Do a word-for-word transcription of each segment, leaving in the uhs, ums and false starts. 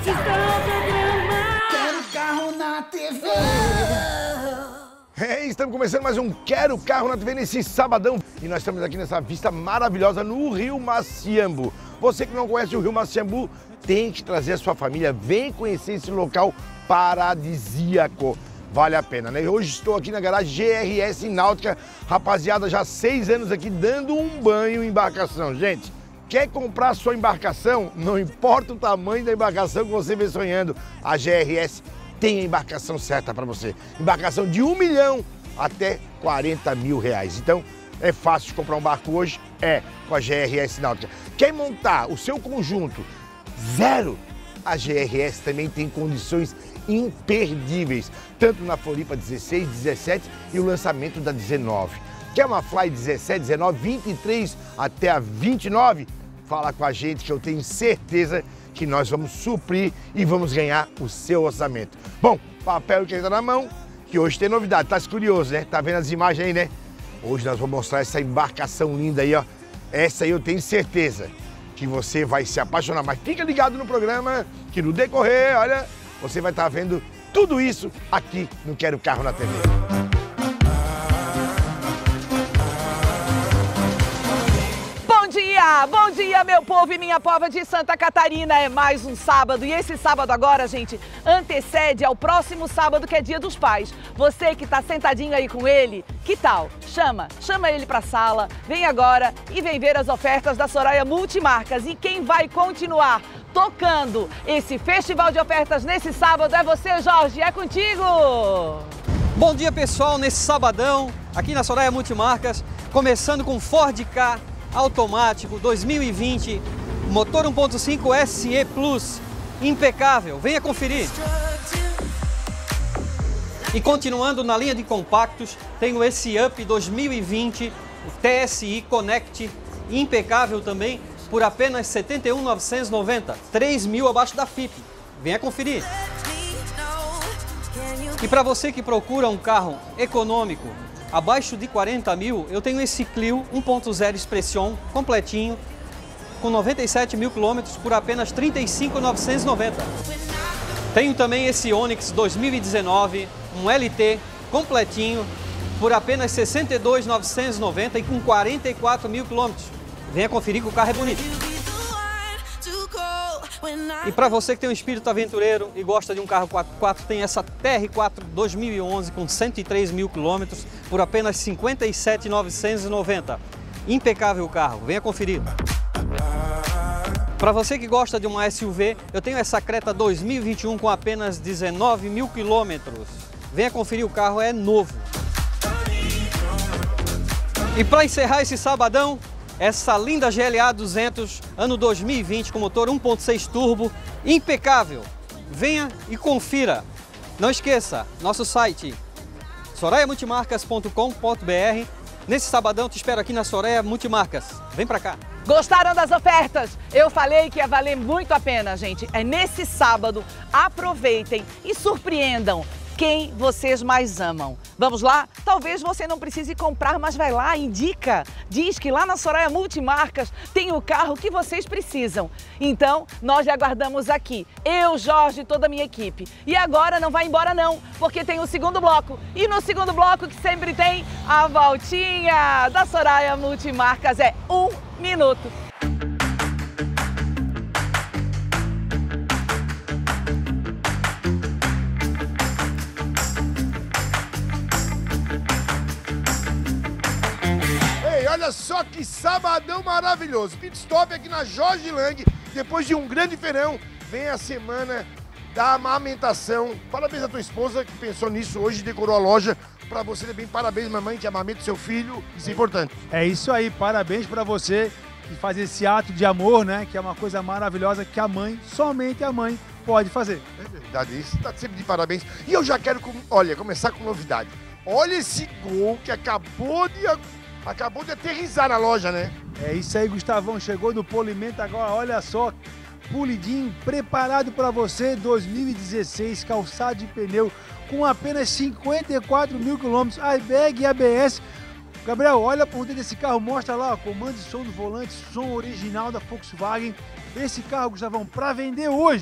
Quero carro na T V. É, estamos começando mais um Quero Carro na T V nesse sabadão. E nós estamos aqui nessa vista maravilhosa no Rio Maciambu. Você que não conhece o Rio Maciambu, tem que trazer a sua família. Vem conhecer esse local paradisíaco. Vale a pena, né? Hoje estou aqui na garagem G R S Náutica. Rapaziada, já há seis anos aqui dando um banho em embarcação. Gente, quer comprar a sua embarcação? Não importa o tamanho da embarcação que você vem sonhando, a G R S tem a embarcação certa para você. Embarcação de um milhão até quarenta mil reais. Então, é fácil de comprar um barco hoje? É, com a G R S Náutica. Quer montar o seu conjunto zero? A G R S também tem condições imperdíveis, tanto na Floripa dezesseis, dezessete e o lançamento da dezenove. Quer uma Fly dezessete, dezenove, vinte e três até a vinte e nove? Fala com a gente que eu tenho certeza que nós vamos suprir e vamos ganhar o seu orçamento. Bom, papel que ainda na mão, que hoje tem novidade. Tá curioso, né? Tá vendo as imagens aí, né? Hoje nós vamos mostrar essa embarcação linda aí, ó. Essa aí eu tenho certeza que você vai se apaixonar. Mas fica ligado no programa, que no decorrer, olha, você vai estar vendo tudo isso aqui no Quero Carro na T V. Bom dia, bom dia, meu povo e minha pova de Santa Catarina. É mais um sábado e esse sábado agora, gente, antecede ao próximo sábado, que é Dia dos Pais. Você que tá sentadinho aí com ele, que tal? Chama, chama ele pra sala, vem agora e vem ver as ofertas da Soraya Multimarcas. E quem vai continuar tocando esse festival de ofertas nesse sábado é você, Jorge, é contigo! Bom dia, pessoal, nesse sabadão, aqui na Soraya Multimarcas, começando com Ford Ka automático dois mil e vinte, motor um ponto cinco S E Plus, impecável, venha conferir. E continuando na linha de compactos, tenho esse Up dois mil e vinte, o T S I Connect, impecável também, por apenas setenta e um mil novecentos e noventa, três mil abaixo da F I P. Venha conferir. E para você que procura um carro econômico, abaixo de quarenta mil, eu tenho esse Clio um ponto zero Expression completinho, com noventa e sete mil quilômetros por apenas trinta e cinco mil novecentos e noventa. Tenho também esse Onix dois mil e dezenove, um L T completinho, por apenas sessenta e dois mil novecentos e noventa e com quarenta e quatro mil quilômetros. Venha conferir que o carro é bonito. E para você que tem um espírito aventureiro e gosta de um carro quatro por quatro, tem essa T R quatro dois mil e onze com cento e três mil quilômetros por apenas cinquenta e sete mil novecentos e noventa. Impecável o carro, venha conferir. Para você que gosta de uma S U V, eu tenho essa Creta dois mil e vinte e um com apenas dezenove mil quilômetros. Venha conferir, o carro é novo. E para encerrar esse sabadão, essa linda G L A duzentos, ano dois mil e vinte, com motor um ponto seis turbo, impecável. Venha e confira. Não esqueça, nosso site soraya multimarcas ponto com ponto br. Nesse sabadão te espero aqui na Soraya Multimarcas. Vem pra cá. Gostaram das ofertas? Eu falei que ia valer muito a pena, gente. É nesse sábado. Aproveitem e surpreendam quem vocês mais amam. Vamos lá? Talvez você não precise comprar, mas vai lá, indica. Diz que lá na Soraya Multimarcas tem o carro que vocês precisam. Então, nós já aguardamos aqui. Eu, Jorge e toda a minha equipe. E agora não vai embora não, porque tem o segundo bloco. E no segundo bloco, que sempre tem a voltinha da Soraya Multimarcas, é um minuto. Olha só que sabadão maravilhoso. Pit stop aqui na Jorge Lang. Depois de um grande verão, vem a semana da amamentação. Parabéns à tua esposa que pensou nisso hoje, decorou a loja. Para você também, parabéns, mamãe, que amamenta seu filho. Isso é importante. É isso aí, parabéns para você que faz esse ato de amor, né? Que é uma coisa maravilhosa que a mãe, somente a mãe, pode fazer. É verdade, isso tá sempre de parabéns. E eu já quero, olha, começar com novidade. Olha esse Gol que acabou de... Acabou de aterrissar na loja, né? É isso aí, Gustavão. Chegou no polimento agora, olha só. Polidinho, preparado para você, dois mil e dezesseis, calçado de pneu, com apenas cinquenta e quatro mil quilômetros, airbag e A B S. Gabriel, olha por dentro desse carro, mostra lá, ó, comando de som do volante, som original da Volkswagen. Esse carro, Gustavão, para vender hoje,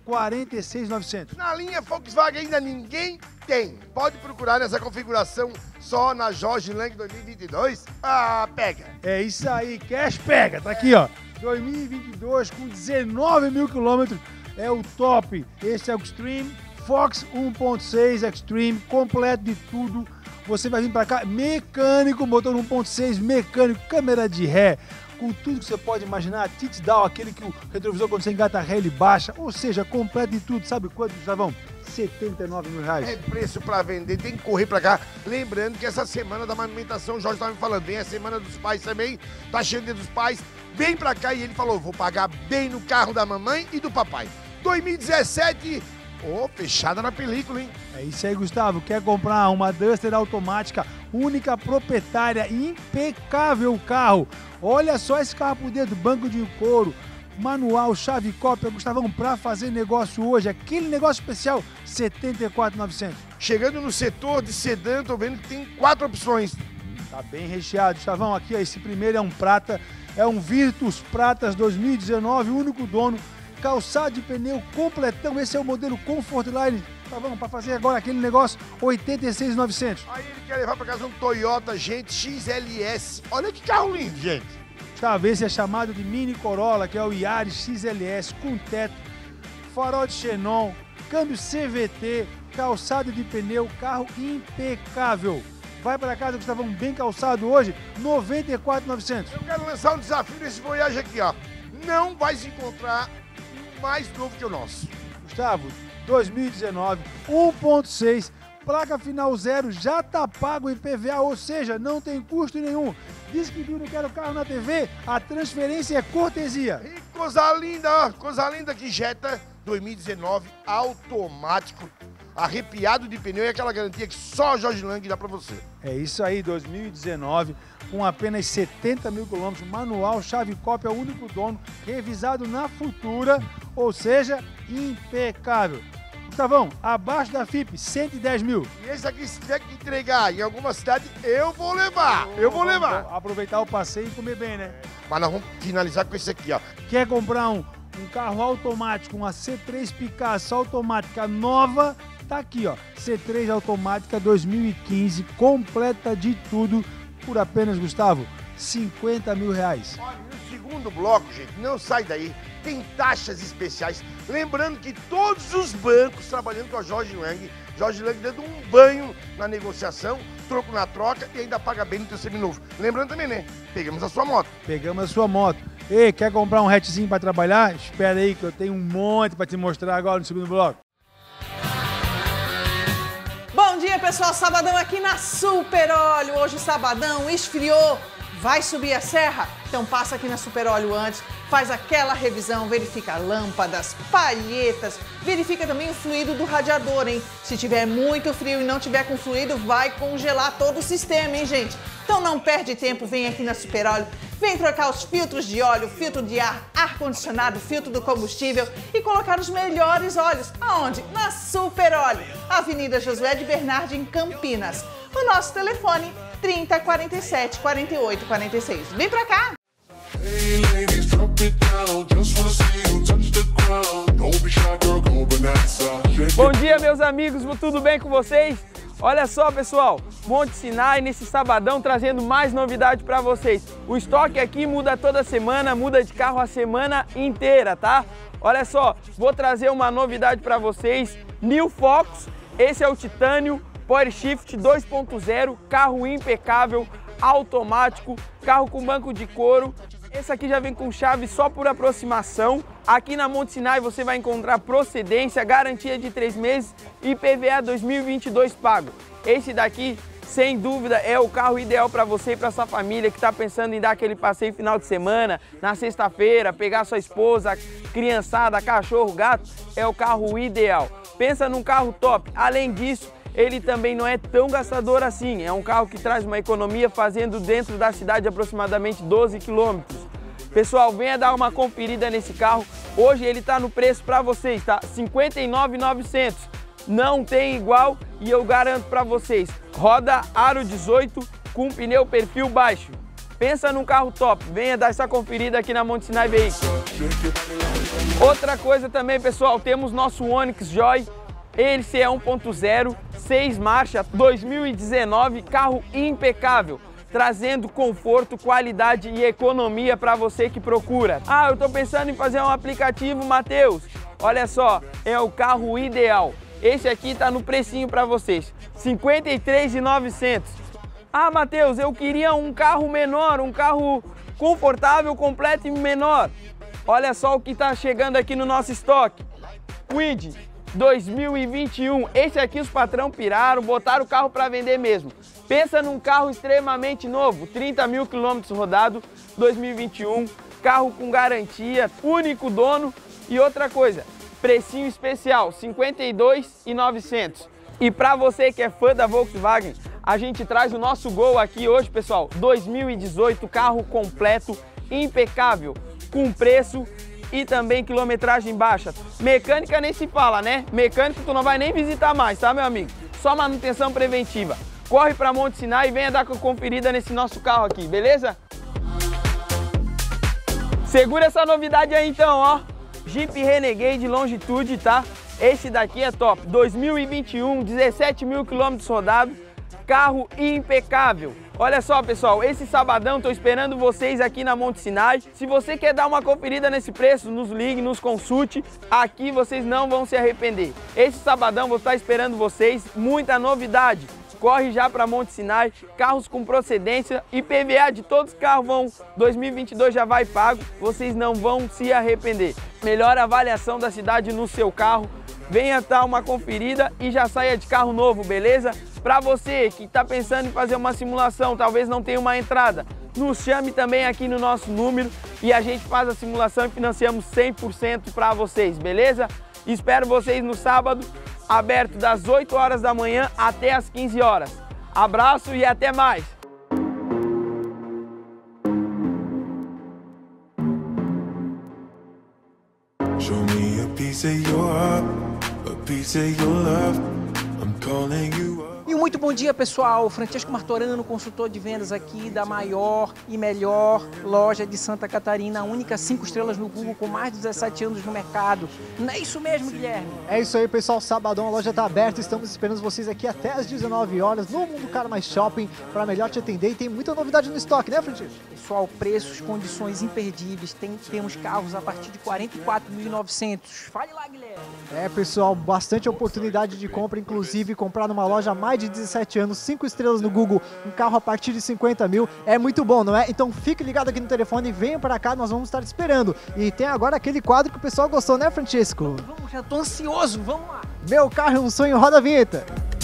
quarenta e seis mil e novecentos. Na linha Volkswagen ainda ninguém tem. Pode procurar nessa configuração só na Jorge Lang dois mil e vinte e dois. Ah, pega. É isso aí, cash pega. Tá aqui, ó. dois mil e vinte e dois com dezenove mil quilômetros. É o top. Esse é o Extreme. Fox um ponto seis Extreme, completo de tudo. Você vai vir para cá, mecânico, motor um ponto seis, mecânico, câmera de ré, com tudo que você pode imaginar, tits down, aquele que o retrovisor quando você engata ré ele baixa, ou seja, completo de tudo. Sabe quanto, Gustavão? setenta e nove mil reais. É preço para vender, tem que correr para cá. Lembrando que essa semana da amamentação, o Jorge estava me falando, vem a semana dos pais também, tá cheio de dos pais, vem para cá e ele falou, vou pagar bem no carro da mamãe e do papai. dois mil e dezessete... Oh, fechada na película, hein? É isso aí, Gustavo. Quer comprar uma Duster automática, única proprietária, impecável o carro. Olha só esse carro por dentro, banco de couro, manual, chave cópia, Gustavão, para fazer negócio hoje, aquele negócio especial, setenta e quatro mil e novecentos. Chegando no setor de sedã, tô vendo que tem quatro opções. Tá bem recheado, Gustavão. Aqui, ó, esse primeiro é um prata, é um Virtus Pratas dois mil e dezenove, único dono. Calçado de pneu completão, esse é o modelo Comfortline. Tá bom, para fazer agora aquele negócio, oitenta e seis mil e novecentos. Aí ele quer levar para casa um Toyota Gente X L S. Olha que carro lindo, gente. Gustavo, esse é chamado de Mini Corolla, que é o Yaris X L S com teto, farol de xenon, câmbio C V T, calçado de pneu, carro impecável. Vai para casa, Gustavão, bem calçado hoje, noventa e quatro mil e novecentos. Eu quero lançar um desafio nesse Voyage aqui, ó. Não vai se encontrar mais novo que o nosso. Gustavo, dois mil e dezenove, um ponto seis, placa final zero, já tá pago o I P V A, ou seja, não tem custo nenhum. Diz que viu, não quero carro na T V, a transferência é cortesia. E coisa linda, ó, coisa linda que Jetta dois mil e dezenove, automático, arrepiado de pneu e aquela garantia que só a Jorge Lang dá pra você. É isso aí, dois mil e dezenove, com apenas setenta mil quilômetros, manual, chave cópia, único dono, revisado na Futura, ou seja, impecável. Gustavão, abaixo da F I P, cento e dez mil. E esse aqui, se tiver que entregar em alguma cidade, eu vou levar, eu vou levar. Vamos aproveitar o passeio e comer bem, né? Mas nós vamos finalizar com esse aqui, ó. Quer comprar um, um carro automático, uma C três Picasso automática nova? Tá aqui, ó, C três automática dois mil e quinze, completa de tudo, por apenas, Gustavo, cinquenta mil reais. Olha, no segundo bloco, gente, não sai daí, tem taxas especiais. Lembrando que todos os bancos trabalhando com a Jorge Lang, Jorge Lang dando um banho na negociação, troco na troca e ainda paga bem no teu seminovo. Lembrando também, né? Pegamos a sua moto. Pegamos a sua moto. Ei, quer comprar um hatchzinho para trabalhar? Espera aí que eu tenho um monte para te mostrar agora no segundo bloco. Bom dia, pessoal. Sabadão aqui na Super Óleo. Hoje o sabadão esfriou. Vai subir a serra? Então passa aqui na Super Óleo antes, faz aquela revisão, verifica lâmpadas, palhetas, verifica também o fluido do radiador, hein? Se tiver muito frio e não tiver com fluido, vai congelar todo o sistema, hein, gente? Então não perde tempo, vem aqui na Super Óleo, vem trocar os filtros de óleo, filtro de ar, ar-condicionado, filtro do combustível e colocar os melhores óleos. Aonde? Na Super Óleo, Avenida Josué de Bernardi, em Campinas. O nosso telefone trinta, quarenta e sete, quarenta e oito, quarenta e seis. Vem pra cá! Bom dia, meus amigos, tudo bem com vocês? Olha só, pessoal, Monte Sinai nesse sabadão trazendo mais novidade para vocês. O estoque aqui muda toda semana, muda de carro a semana inteira, tá? Olha só, vou trazer uma novidade para vocês, New Focus, esse é o Titânio Power Shift dois ponto zero, carro impecável, automático, carro com banco de couro. Esse aqui já vem com chave só por aproximação. Aqui na Monte Sinai você vai encontrar procedência, garantia de três meses e I P V A dois mil e vinte e dois pago. Esse daqui, sem dúvida, é o carro ideal para você e para sua família que está pensando em dar aquele passeio final de semana, na sexta-feira, pegar sua esposa, criançada, cachorro, gato, é o carro ideal. Pensa num carro top. Além disso, ele também não é tão gastador assim, é um carro que traz uma economia fazendo dentro da cidade aproximadamente doze quilômetros. Pessoal, venha dar uma conferida nesse carro, hoje ele está no preço para vocês, tá? cinquenta e nove mil e novecentos, não tem igual e eu garanto para vocês, roda aro dezoito com pneu perfil baixo. Pensa num carro top, venha dar essa conferida aqui na Monte Sinai Veículos. Outra coisa também, pessoal, temos nosso Onix Joy. Esse é um ponto zero, seis marchas, dois mil e dezenove, carro impecável, trazendo conforto, qualidade e economia para você que procura. Ah, eu tô pensando em fazer um aplicativo, Matheus. Olha só, é o carro ideal. Esse aqui tá no precinho para vocês, cinquenta e três mil e novecentos. Ah, Matheus, eu queria um carro menor, um carro confortável, completo e menor. Olha só o que tá chegando aqui no nosso estoque. Kwid dois mil e vinte e um, esse aqui os patrão piraram, botaram o carro para vender mesmo. Pensa num carro extremamente novo, trinta mil quilômetros rodados, dois mil e vinte e um, carro com garantia, único dono e outra coisa, precinho especial, cinquenta e dois mil e novecentos. E para você que é fã da Volkswagen, a gente traz o nosso Gol aqui hoje, pessoal, dois mil e dezoito, carro completo, impecável, com preço e também quilometragem baixa. Mecânica nem se fala, né? Mecânico tu não vai nem visitar mais, tá, meu amigo? Só manutenção preventiva. Corre para Monte Sinai e venha dar uma conferida nesse nosso carro aqui, beleza? Segura essa novidade aí então, ó. Jeep Renegade Longitude, tá? Esse daqui é top. dois mil e vinte e um, dezessete mil quilômetros rodados, carro impecável. Olha só, pessoal, esse sabadão tô esperando vocês aqui na Monte Sinai. Se você quer dar uma conferida nesse preço, nos ligue, nos consulte. Aqui vocês não vão se arrepender. Esse sabadão vou estar esperando vocês, muita novidade. Corre já para Monte Sinai, carros com procedência, I P V A de todos os carros vão, dois mil e vinte e dois já vai pago, vocês não vão se arrepender. Melhor avaliação da cidade no seu carro, venha dar uma conferida e já saia de carro novo, beleza? Para você que está pensando em fazer uma simulação, talvez não tenha uma entrada, nos chame também aqui no nosso número e a gente faz a simulação e financiamos cem por cento para vocês, beleza? Espero vocês no sábado, aberto das oito horas da manhã até as quinze horas. Abraço e até mais! Show me a piece of your heart, a piece of your love. I'm calling you up. E um muito bom dia, pessoal. Francesco Martorano, consultor de vendas aqui da maior e melhor loja de Santa Catarina, a única cinco estrelas no Google com mais de dezessete anos no mercado. Não é isso mesmo, Guilherme? É isso aí, pessoal. Sabadão a loja está aberta. Estamos esperando vocês aqui até às dezenove horas no Mundo Car Mais Shopping para melhor te atender. E tem muita novidade no estoque, né, Francisco? Pessoal, preços, condições imperdíveis. Tem, temos carros a partir de quarenta e quatro mil e novecentos. Fale lá, Guilherme. É, pessoal, bastante oportunidade de compra, inclusive comprar numa loja há mais de dezessete anos, cinco estrelas no Google, um carro a partir de cinquenta mil, é muito bom, não é? Então fique ligado aqui no telefone e venha para cá, nós vamos estar te esperando. E tem agora aquele quadro que o pessoal gostou, né, Francisco? Vamos, já tô ansioso, vamos lá. Meu carro é um sonho, roda a vinheta.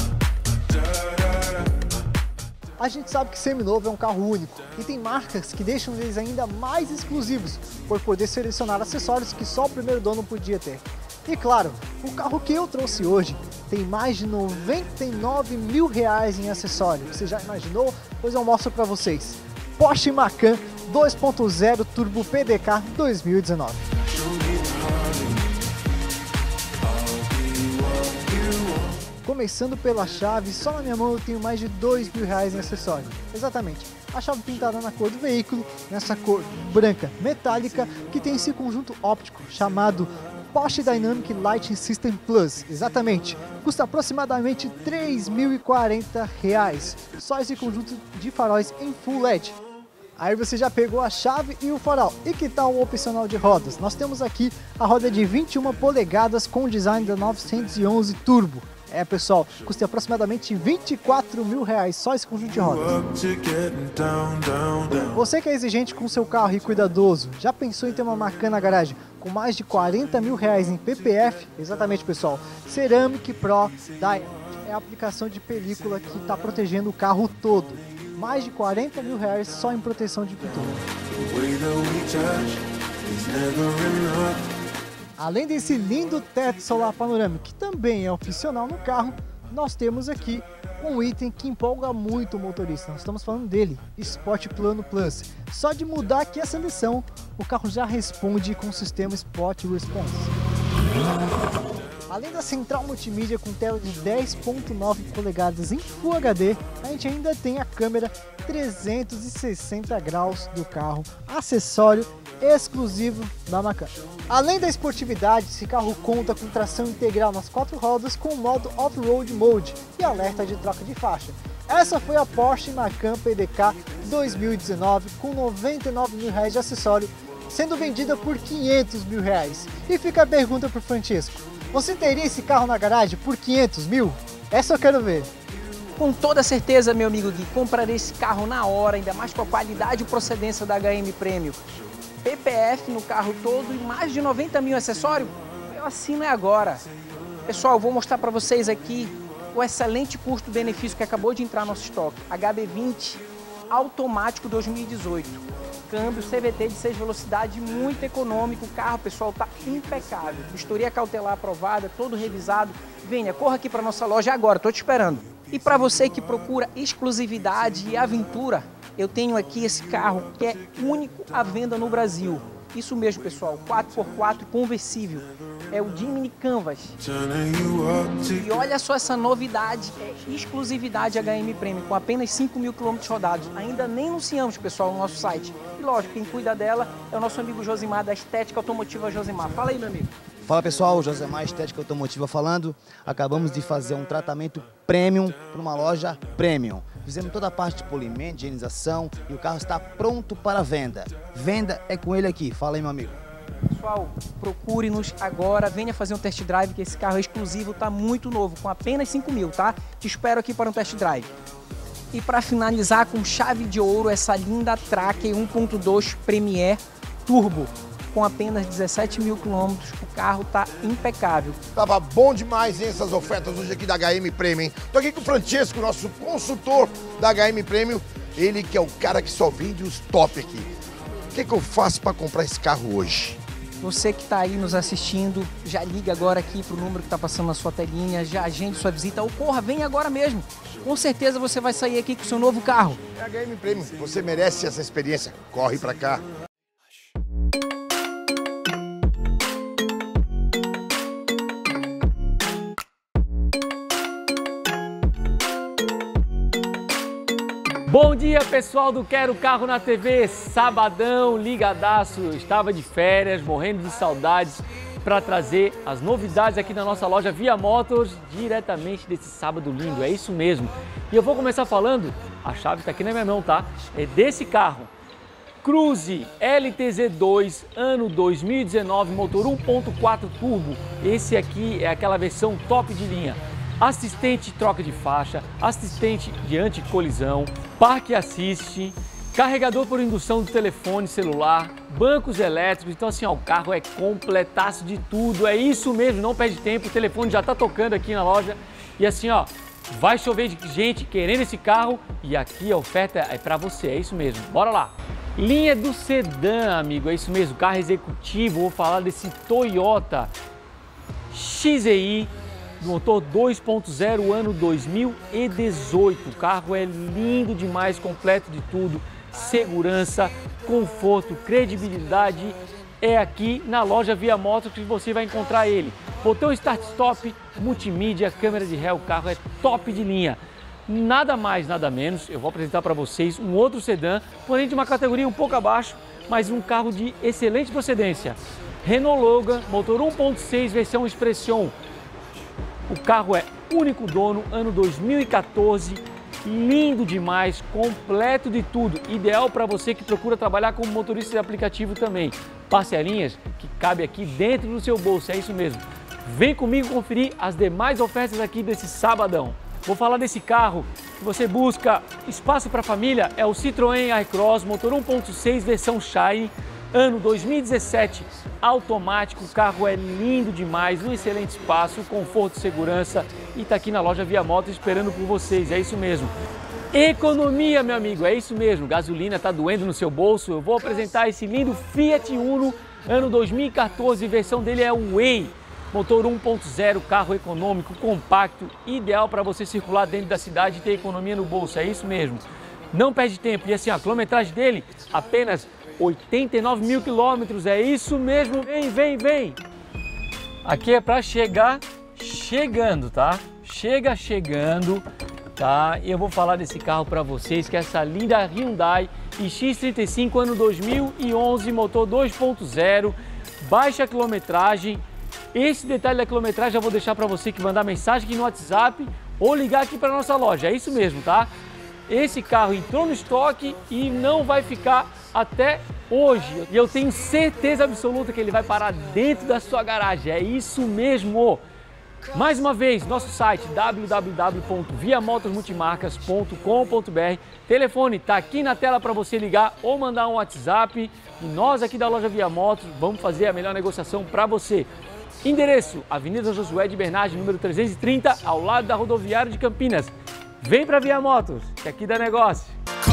A gente sabe que seminovo é um carro único e tem marcas que deixam eles ainda mais exclusivos por poder selecionar acessórios que só o primeiro dono podia ter. E claro, o carro que eu trouxe hoje tem mais de noventa e nove mil reais em acessórios. Você já imaginou? Pois eu mostro para vocês. Porsche Macan dois ponto zero Turbo P D K dois mil e dezenove. Começando pela chave, só na minha mão eu tenho mais de dois mil reais em acessório. Exatamente, a chave pintada na cor do veículo, nessa cor branca metálica, que tem esse conjunto óptico chamado Porsche Dynamic Lighting System Plus. Exatamente, custa aproximadamente três mil e quarenta reais. Só esse conjunto de faróis em Full L E D. Aí você já pegou a chave e o farol. E que tal o opcional de rodas? Nós temos aqui a roda de vinte e uma polegadas com design da novecentos e onze Turbo. É, pessoal, custa aproximadamente vinte e quatro mil reais só esse conjunto de rodas. Você que é exigente com seu carro e cuidadoso, já pensou em ter uma Macan na garagem com mais de quarenta mil reais em P P F? Exatamente, pessoal. Ceramic Pro Diamond é a aplicação de película que está protegendo o carro todo. Mais de quarenta mil reais só em proteção de pintura. Além desse lindo teto solar panorâmico, que também é opcional no carro, nós temos aqui um item que empolga muito o motorista. Nós estamos falando dele, Sport Plano Plus. Só de mudar aqui a seleção, o carro já responde com o sistema Sport Response. Além da central multimídia com tela de dez ponto nove polegadas em Full H D, a gente ainda tem a câmera trezentos e sessenta graus do carro, acessório exclusivo da Macan. Além da esportividade, esse carro conta com tração integral nas quatro rodas com o modo Off-Road Mode e alerta de troca de faixa. Essa foi a Porsche Macan P D K dois mil e dezenove com noventa e nove mil reais de acessório, sendo vendida por quinhentos mil reais. E fica a pergunta para o Francesco: você teria esse carro na garagem por quinhentos mil? Essa eu quero ver. Com toda certeza, meu amigo Gui, comprarei esse carro na hora, ainda mais com a qualidade e procedência da H M Premium. P P F no carro todo e mais de noventa mil acessórios? Eu assino é agora. Pessoal, vou mostrar para vocês aqui o excelente custo-benefício que acabou de entrar no nosso estoque. H B vinte automático dois mil e dezoito. Câmbio C V T de seis velocidades, muito econômico. O carro, pessoal, está impecável. Vistoria cautelar aprovada, todo revisado. Venha, corra aqui para nossa loja agora, estou te esperando. E para você que procura exclusividade e aventura, eu tenho aqui esse carro que é único à venda no Brasil. Isso mesmo, pessoal, quatro por quatro conversível. É o Jimny Canvas. E olha só essa novidade, é exclusividade H M Premium, com apenas cinco mil quilômetros rodados. Ainda nem anunciamos, pessoal, no nosso site. E lógico, quem cuida dela é o nosso amigo Josimar, da Estética Automotiva Josimar. Fala aí, meu amigo. Fala pessoal, Josimar, Estética Automotiva falando. Acabamos de fazer um tratamento premium para uma loja premium. Fizemos toda a parte de polimento, higienização e o carro está pronto para venda. Venda é com ele aqui. Fala aí, meu amigo. Pessoal, procure-nos agora, venha fazer um test drive, que esse carro é exclusivo, está muito novo, com apenas cinco mil, tá? Te espero aqui para um test drive. E para finalizar com chave de ouro, essa linda Tracker um ponto dois Premier Turbo. Com apenas dezessete mil quilômetros, o carro tá impecável. Tava bom demais, hein, essas ofertas hoje aqui da H M Premium, hein? Tô aqui com o Francesco, nosso consultor da H M Premium, ele que é o cara que só vende os top aqui. O que que eu faço para comprar esse carro hoje? Você que está aí nos assistindo, já liga agora aqui pro número que tá passando na sua telinha, já agende sua visita, ou corra, vem agora mesmo. Com certeza você vai sair aqui com o seu novo carro. É a H M Premium, você merece essa experiência. Corre para cá. Bom dia, pessoal do Quero Carro na T V, sabadão, ligadaço. Eu estava de férias, morrendo de saudades, para trazer as novidades aqui na nossa loja Via Motors, diretamente desse sábado lindo, é isso mesmo. E eu vou começar falando, a chave está aqui na minha mão, tá? É desse carro, Cruze L T Z dois, ano dois mil e dezenove, motor um ponto quatro turbo. Esse aqui é aquela versão top de linha. Assistente troca de faixa, assistente de anticolisão, parque assist, carregador por indução do telefone celular, bancos elétricos. Então assim, ó, o carro é completaço de tudo, é isso mesmo, não perde tempo, o telefone já tá tocando aqui na loja. E assim, ó, vai chover de gente querendo esse carro e aqui a oferta é para você, é isso mesmo, bora lá. Linha do sedã, amigo, é isso mesmo, carro executivo, vou falar desse Toyota X E I, motor dois ponto zero, ano dois mil e dezoito. O carro é lindo demais, completo de tudo, segurança, conforto, credibilidade. É aqui na loja Via Motors que você vai encontrar ele. Botão start-stop, multimídia, câmera de ré, o carro é top de linha. Nada mais, nada menos, eu vou apresentar para vocês um outro sedã, porém de uma categoria um pouco abaixo, mas um carro de excelente procedência. Renault Logan, motor um ponto seis, versão Expression. O carro é único dono, ano dois mil e quatorze, lindo demais, completo de tudo, ideal para você que procura trabalhar como motorista de aplicativo também. Parcelinhas que cabe aqui dentro do seu bolso, é isso mesmo. Vem comigo conferir as demais ofertas aqui desse sabadão. Vou falar desse carro que você busca espaço para a família, é o Citroën iCross, motor um ponto seis, versão Shine. Ano dois mil e dezessete, automático, o carro é lindo demais, um excelente espaço, conforto e segurança e está aqui na loja Via Motors esperando por vocês, é isso mesmo. Economia, meu amigo, é isso mesmo, gasolina está doendo no seu bolso, eu vou apresentar esse lindo Fiat Uno, ano dois mil e quatorze, versão dele é o Way, motor um ponto zero, carro econômico, compacto, ideal para você circular dentro da cidade e ter economia no bolso, é isso mesmo. Não perde tempo, e assim, a quilometragem dele apenas oitenta e nove mil quilômetros, é isso mesmo, vem, vem, vem. Aqui é para chegar chegando, tá? Chega chegando, tá? E eu vou falar desse carro para vocês, que é essa linda Hyundai i X trinta e cinco, ano dois mil e onze, motor dois ponto zero, baixa quilometragem. Esse detalhe da quilometragem eu vou deixar para você que mandar mensagem aqui no WhatsApp ou ligar aqui para nossa loja, é isso mesmo, tá? Esse carro entrou no estoque e não vai ficar até hoje. E eu tenho certeza absoluta que ele vai parar dentro da sua garagem, é isso mesmo. Mais uma vez, nosso site w w w ponto via motos multimarcas ponto com ponto b r. Telefone está aqui na tela para você ligar ou mandar um WhatsApp. E nós aqui da loja Via Motos vamos fazer a melhor negociação para você. Endereço, Avenida Josué de Bernardes, número trezentos e trinta, ao lado da rodoviária de Campinas. Vem para Via Motos, que aqui dá negócio.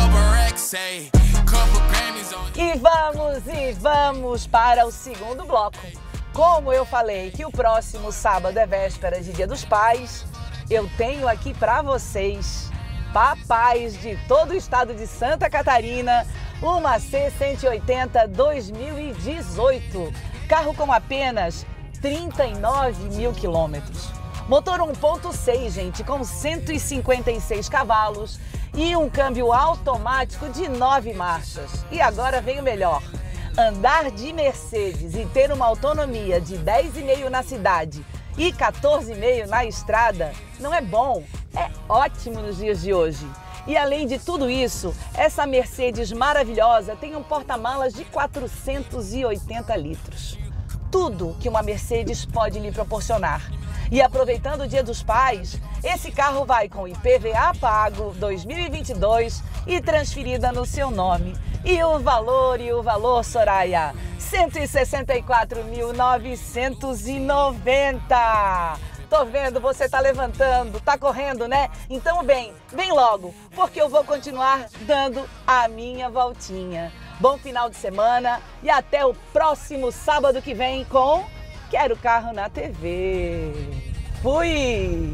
E vamos, e vamos para o segundo bloco. Como eu falei que o próximo sábado é véspera de Dia dos Pais, eu tenho aqui para vocês, papais de todo o estado de Santa Catarina, uma C cento e oitenta dois mil e dezoito. Carro com apenas trinta e nove mil quilômetros. Motor um ponto seis, gente, com cento e cinquenta e seis cavalos e um câmbio automático de nove marchas. E agora vem o melhor. Andar de Mercedes e ter uma autonomia de dez vírgula cinco na cidade e quatorze vírgula cinco na estrada não é bom, é ótimo nos dias de hoje. E além de tudo isso, essa Mercedes maravilhosa tem um porta-malas de quatrocentos e oitenta litros. Tudo que uma Mercedes pode lhe proporcionar. E aproveitando o Dia dos Pais, esse carro vai com I P V A pago dois mil e vinte e dois e transferida no seu nome. E o valor, e o valor, Soraya? cento e sessenta e quatro mil novecentos e noventa. Tô vendo, você tá levantando, tá correndo, né? Então vem, vem logo, porque eu vou continuar dando a minha voltinha. Bom final de semana e até o próximo sábado que vem com Quero Carro na T V. Fui!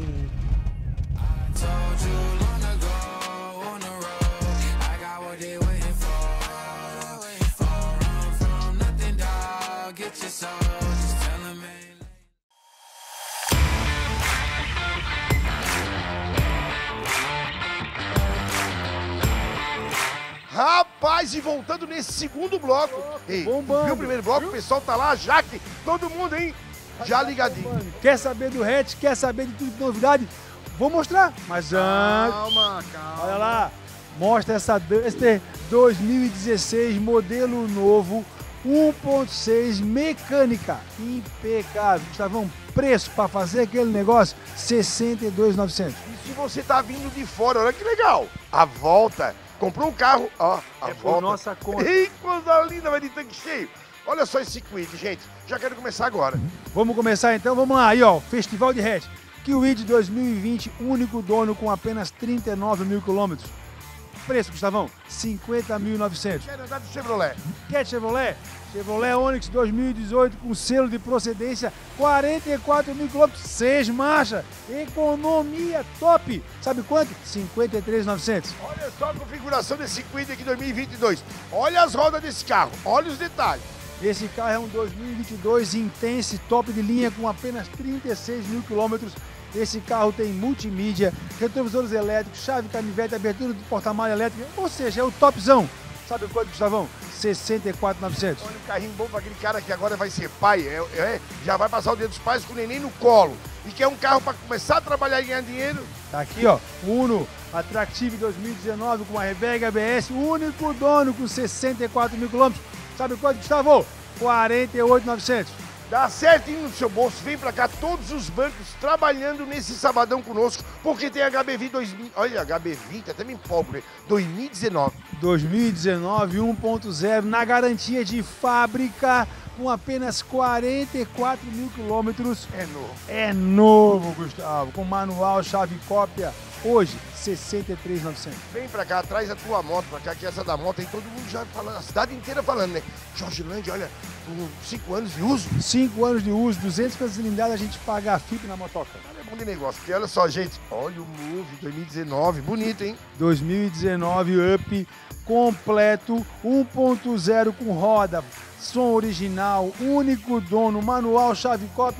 Rapaz, e voltando nesse segundo bloco. Ei, bombando, viu o primeiro bloco? viu? O pessoal tá lá, Jaque, todo mundo, hein? Já ligadinho. Quer saber do hatch? Quer saber de tudo de novidade? Vou mostrar, mas antes... Calma, calma. Olha lá, mostra essa Duster dois mil e dezesseis, modelo novo, um ponto seis, mecânica, impecável. Gustavão, preço para fazer aquele negócio, sessenta e dois mil e novecentos. E se você tá vindo de fora, olha que legal. A volta, comprou um carro, ó, a É por volta. nossa conta. Ei, coisa linda, vai de tanque cheio. Olha só esse Kwid, gente. Já quero começar agora. Vamos começar então, vamos lá. Aí, ó, Festival de Hatch. Kwid dois mil e vinte, único dono com apenas trinta e nove mil quilômetros. Preço, Gustavão, cinquenta mil e novecentos. Quero andar de Chevrolet. Quer Chevrolet? Chevrolet Onix dois mil e dezoito com selo de procedência, quarenta e quatro mil quilômetros, seis marchas, economia top. Sabe quanto? cinquenta e três mil e novecentos. Olha só a configuração desse Kwid aqui dois mil e vinte e dois. Olha as rodas desse carro, olha os detalhes. Esse carro é um dois mil e vinte e dois Intense, top de linha, com apenas trinta e seis mil quilômetros. Esse carro tem multimídia, retrovisores elétricos, chave canivete, abertura do porta-malas elétrica, ou seja, é o topzão. Sabe quanto, Gustavão? sessenta e quatro mil e novecentos. Olha um carrinho bom para aquele cara que agora vai ser pai, é, é, já vai passar o Dia dos Pais com o neném no colo. E quer um carro para começar a trabalhar e ganhar dinheiro. Tá aqui, ó, Uno Attractive dois mil e dezenove com uma Airbag A B S, único dono com sessenta e quatro mil quilômetros. Sabe quanto, Gustavo? quarenta e oito mil e novecentos. Dá certinho no seu bolso, vem pra cá, todos os bancos trabalhando nesse sabadão conosco, porque tem H B vinte dois mil, olha, H B vinte, até me empolgo, né? dois mil e dezenove. dois mil e dezenove, um ponto zero, na garantia de fábrica, com apenas quarenta e quatro mil quilômetros. É novo. É novo, Gustavo, com manual, chave cópia. Hoje, sessenta e três mil e novecentos. Vem pra cá, traz a tua moto pra cá, que essa da moto aí todo mundo já falando, a cidade inteira falando, né? Jorgelândia, olha, com cinco anos de uso. cinco anos de uso, duzentas e cinquenta cilindradas, a gente paga a F I P na motoca. É bom de negócio, porque olha só, gente, olha o Move dois mil e dezenove, bonito, hein? dois mil e dezenove Up, completo, um ponto zero com roda, som original, único dono, manual, chave cópia,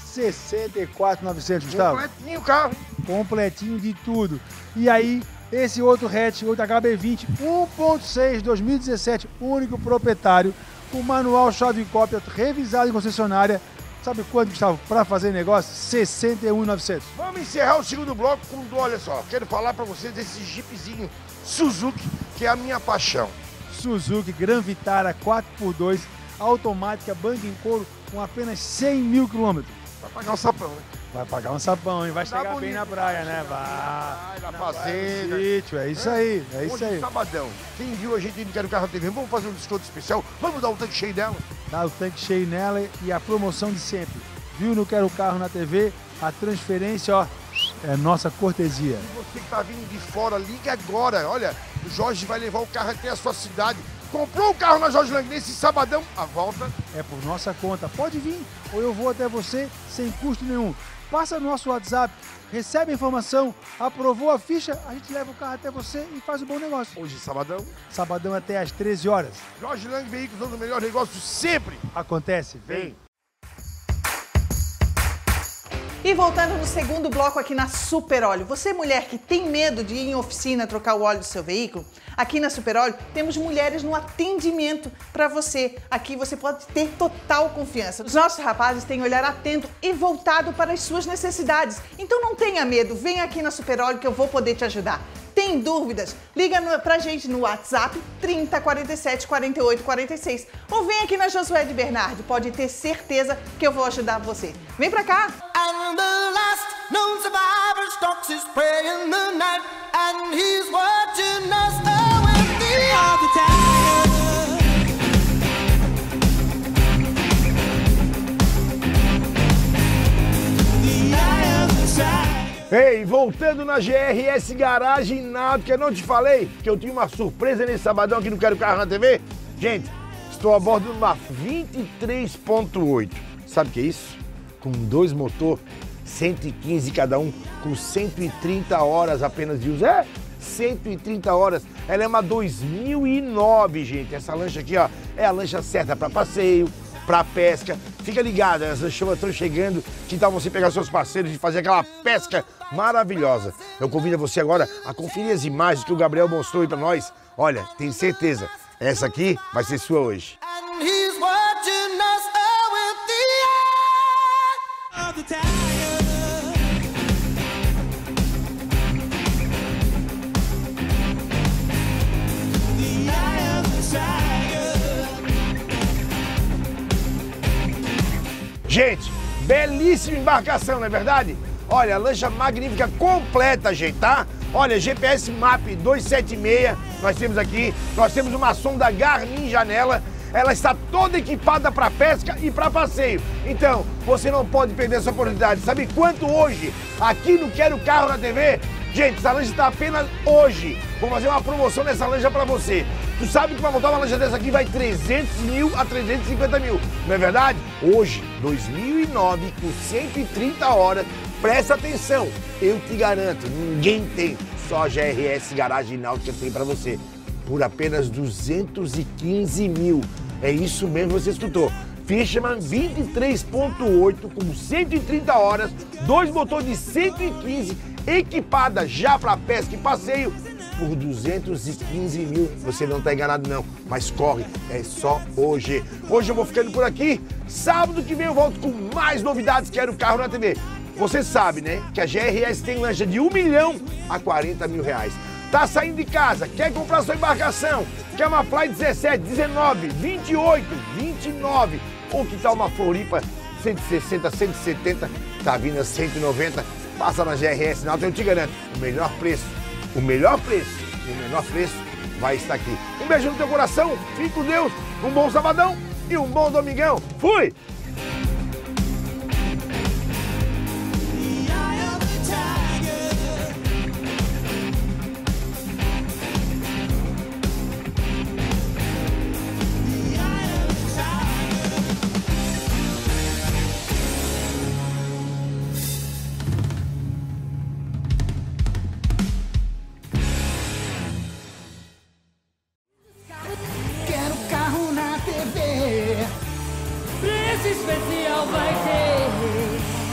sessenta e quatro mil e novecentos, Gustavo. Completinho o carro. Completinho de tudo. E aí, esse outro hatch, outro H B vinte, um ponto seis, dois mil e dezessete, único proprietário, com manual chave cópia, revisado em concessionária. Sabe quanto, Gustavo, para fazer negócio? sessenta e um mil e novecentos. Vamos encerrar o segundo bloco com, olha só, quero falar para vocês desse Jeepzinho Suzuki, que é a minha paixão. Suzuki Gran Vitara quatro por dois, automática, banco em couro, com apenas cem mil quilômetros. Vai pagar um sapão, né? Vai pagar um sapão, hein? Vai Tá chegar bonito, bem na praia, né? Vai. Vai na fazenda. Sítio, é isso aí, é isso Hoje, aí. sabadão, quem viu a gente no Quero Carro T V, vamos fazer um desconto especial, vamos dar um tanque cheio dela. Dá o tanque cheio nela e a promoção de sempre. Viu no Quero Carro na T V? A transferência, ó, é nossa cortesia. E você que tá vindo de fora, liga agora. Olha, o Jorge vai levar o carro até a sua cidade. Comprou o carro na Jorge Lang nesse sabadão, a volta é por nossa conta. Pode vir ou eu vou até você sem custo nenhum. Passa no nosso WhatsApp, recebe a informação, aprovou a ficha, a gente leva o carro até você e faz um bom negócio. Hoje, sabadão? Sabadão até às treze horas. Jorge Lang Veículos, dando o melhor negócio sempre. Acontece, vem. Vem. E voltando no segundo bloco aqui na Super Óleo, você mulher que tem medo de ir em oficina trocar o óleo do seu veículo, aqui na Super Óleo temos mulheres no atendimento para você. Aqui você pode ter total confiança. Os nossos rapazes têm olhar atento e voltado para as suas necessidades. Então não tenha medo, vem aqui na Super Óleo que eu vou poder te ajudar. Tem dúvidas? Liga no, pra gente no WhatsApp trinta, quarenta e sete, quarenta e oito, quarenta e seis ou vem aqui na Josué de Bernardi, pode ter certeza que eu vou ajudar você. Vem pra cá! And the last known survivor stalks his prey in the night, and he's watching us all with the eye of the tiger. The eye of the tiger. Ei, voltando na G R S Garagem Náutica, não te falei que eu tinha uma surpresa nesse sabadão aqui no Quero Carro na T V? Gente, estou a bordo de uma vinte e três ponto oito. Sabe o que é isso? Com dois motor, cento e quinze cada um, com cento e trinta horas apenas de uso. É, cento e trinta horas. Ela é uma dois mil e nove, gente. Essa lancha aqui, ó, é a lancha certa para passeio, para pesca. Fica ligado, as lanchonas estão chegando. Que tal você pegar seus parceiros e fazer aquela pesca maravilhosa? Eu convido você agora a conferir as imagens que o Gabriel mostrou aí para nós. Olha, tenho certeza, essa aqui vai ser sua hoje. And he's watching us all with the eye of the tiger. The eye of the tiger. Gente, belíssima embarcação, não é verdade? Olha, a lancha magnífica completa, gente, tá? Olha, G P S Map duzentos e setenta e seis, nós temos aqui. Nós temos uma sonda Garmin janela. Ela está toda equipada para pesca e para passeio. Então, você não pode perder essa oportunidade. Sabe quanto hoje, aqui no Quero Carro na T V? Gente, essa lancha está apenas hoje. Vou fazer uma promoção nessa lancha para você. Tu sabe que para montar uma lancha dessa aqui vai trezentos mil a trezentos e cinquenta mil, não é verdade? Hoje, dois mil e nove, com cento e trinta horas, presta atenção, eu te garanto, ninguém tem, só a G R S Garagem Náutica tem para você, por apenas duzentos e quinze mil. É isso mesmo que você escutou. Fisherman vinte e três ponto oito com cento e trinta horas, dois motores de cento e quinze, equipada já para pesca e passeio, por duzentos e quinze mil. Você não está enganado não, mas corre, é só hoje. Hoje eu vou ficando por aqui. Sábado que vem eu volto com mais novidades. Quero Carro na T V. Você sabe, né, que a G R S tem lancha de um milhão a quarenta mil reais. Tá saindo de casa, quer comprar sua embarcação? Quer uma Fly dezessete, dezenove, vinte e oito, vinte e nove? Ou que tal uma Floripa cento e sessenta, cento e setenta, tá vindo a cento e noventa? Passa na G R S Náutica, eu te garanto, o melhor preço. O melhor preço e o menor preço vai estar aqui. Um beijo no teu coração, fique com Deus, um bom sabadão e um bom domingão. Fui! Quero Carro na T V. Preço especial vai ter.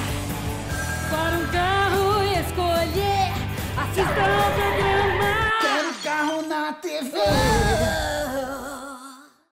para um carro escolher, assista ao programa. Quero carro na T V.